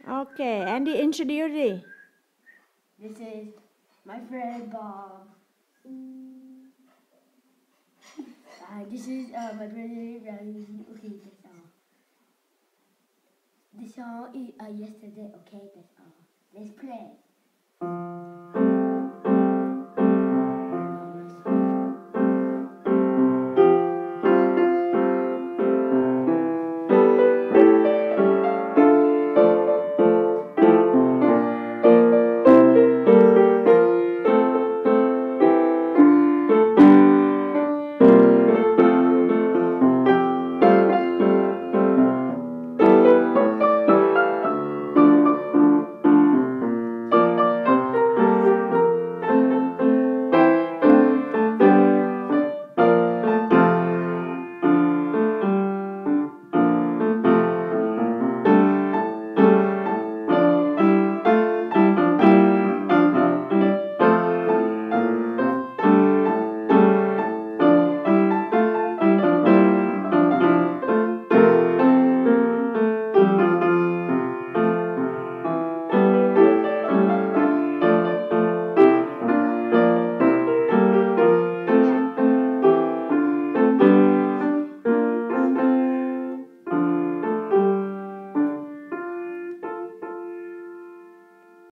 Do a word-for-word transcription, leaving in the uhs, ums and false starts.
Okay, Andy, introduce it. This is my friend Bob. Uh, this is uh, my brother Ryan. Okay, that's all. The song is uh, yesterday. Okay, that's all. Let's play.